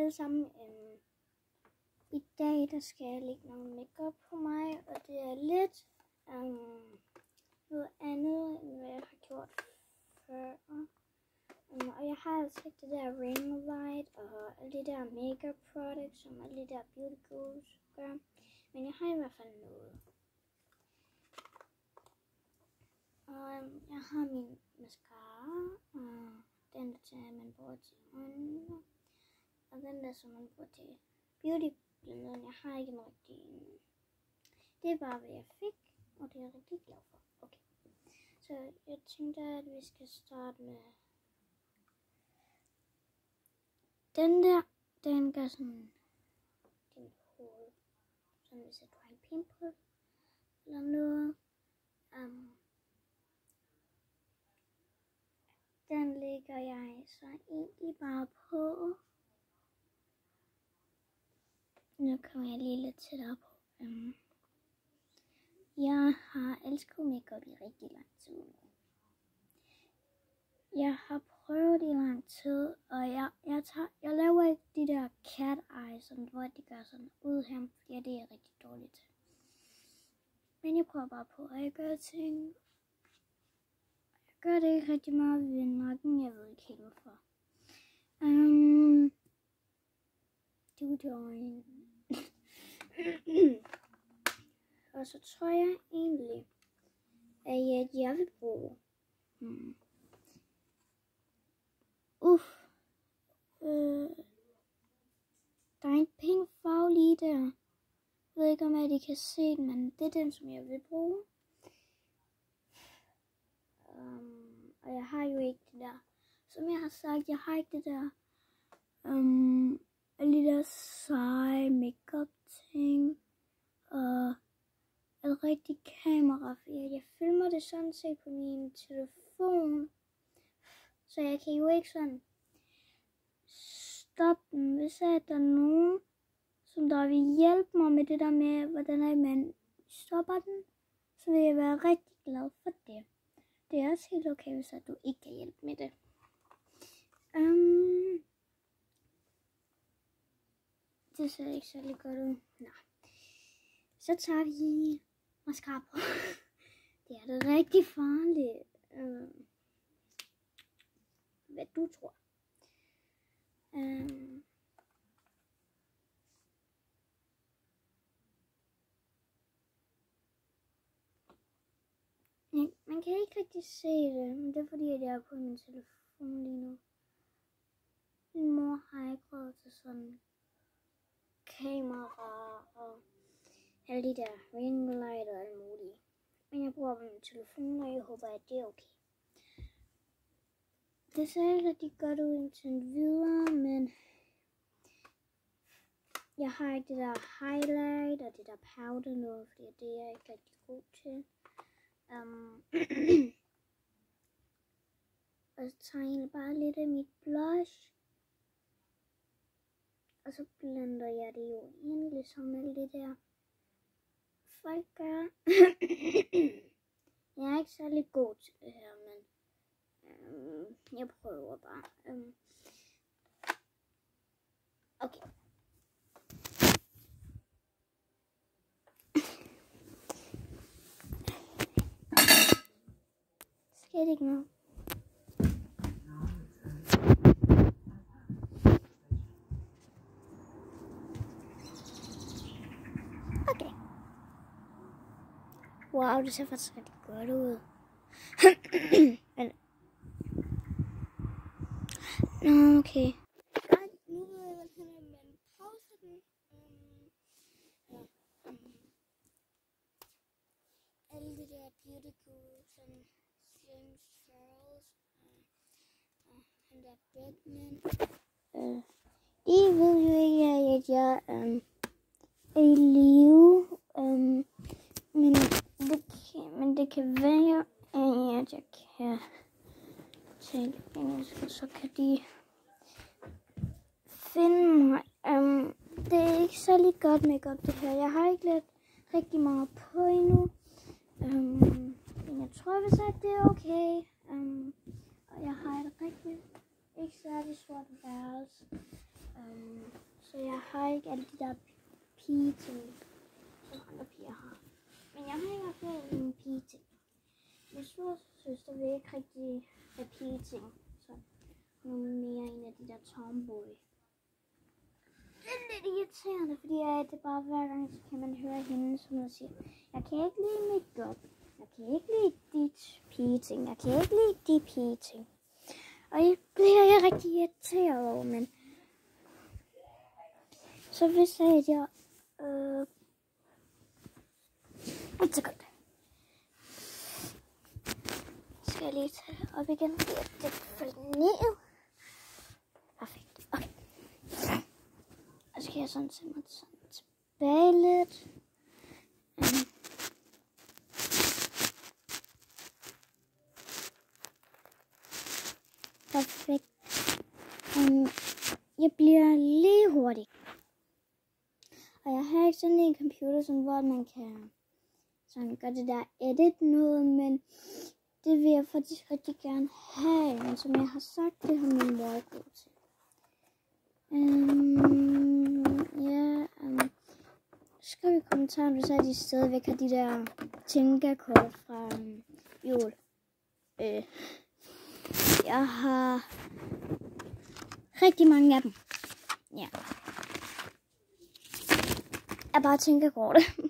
alle sammen. I dag der skal jeg lægge noget makeup på mig, og det er lidt noget andet, end hvad jeg har gjort før. Og jeg har altså ikke det der ring light og alle de der makeup products, som alle de der beauty gurus gør. Men jeg har i hvert fald noget. Og jeg har min mascara, og den der, man bruger til øjnene, og den der, som man bruger til beautyblenderen. Jeg har ikke en rigtig en. Det er bare, hvad jeg fik, og det er jeg rigtig glad for. Okay. Så jeg tænkte, at vi skal starte med den der. Den gør sådan din hoved, sådan hvis du har en pimple eller noget. Den lægger jeg så egentlig bare på. Nu kommer jeg lige lidt tættere på. Jeg har elsket makeup i rigtig lang tid nu. Jeg har prøvet i lang tid, og jeg laver ikke de der cat eyes, hvor de gør sådan ud her, fordi det er rigtig dårligt til. Men jeg prøver bare på, at jeg gør ting. Jeg gør det ikke rigtig meget ved nakken, jeg ved ikke helt hvorfor. Det er øjne. Og så tror jeg egentlig, at jeg vil bruge der er en pink farve lige der. Jeg ved ikke om I kan se den, men det er den, som jeg vil bruge. Og jeg har jo ikke det der, som jeg har sagt, jeg har ikke det der alle de der seje makeup ting og et rigtigt kamera, fordi jeg filmer det sådan set på min telefon, så jeg kan jo ikke sådan stoppe den. Hvis der er nogen, som der vil hjælpe mig med det der med, hvordan man stopper den, så vil jeg være rigtig glad for det. Det er også helt okay, hvis du ikke kan hjælpe med det. Det ser ikke særlig godt ud. Nej. Så tager vi mascara på. Det er det rigtig farligt. Hvad du tror. Man kan ikke rigtig se det, men det er fordi, at jeg er på min telefon lige nu. Min mor har ikke råd til sådan kamera og alle de der ring light og alt muligt. Men jeg bruger min telefon, og jeg håber, at det er okay. Det ser ikke rigtig godt ud indtil videre, men jeg har ikke det der highlight og det der powder noget, fordi det er jeg ikke rigtig god til. Og så tager jeg egentlig bare lidt af mit blush. Og så blender jeg det jo ind, ligesom alle det der folk gør. Jeg er ikke særlig god til det her, men jeg prøver bare. Okay. Skal det ikke noget? Okay. Wow, det ser faktisk rigtig godt ud. Okay. Nu vil jeg pause den. Alle de der beauty gurus, sådan James Charles og han der Batman. De ved jo ikke, at jeg er i live. Men det kan være, at jeg kan tale engelsk, og så kan de finde mig. Det er ikke særlig godt makeup det her. Jeg har ikke lidt rigtig meget på endnu. Men jeg tror vist, at det er okay. Og jeg har et rigtig ikke særlig stort værelse. Så jeg har ikke alle de der pige-ting, som andre piger har. Men jeg har i hvert fald en pige-ting. Min storesøster vil ikke rigtig have pige-ting, så hun er mere en af de der tomboy. Det er lidt irriterende, fordi det bare hver gang, så kan man høre hende, som hun siger, jeg kan ikke lide make-up, jeg kan ikke lide dit pige-ting, jeg kan ikke lide de pige-ting. Og det bliver jeg rigtig irriteret over, men så hvis jeg et sekund. Skal jeg lige tage det op igen, fordi det faldt ned. Perfekt. Okay. Og så skal jeg sådan se mig sådan tilbage lidt. Perfekt. Jeg bliver lige hurtig. Og jeg har ikke sådan en computer, sådan, hvor man kan sådan gøre det der edit noget, men det vil jeg faktisk rigtig gerne have. Men som jeg har sagt, det har min mor ikke råd til. Skriv i kommentaren, hvis de stadigvæk har de der Tinka-kort fra jul. Jeg har rigtig mange af dem. Ja. Jeg bare Tinka-kort.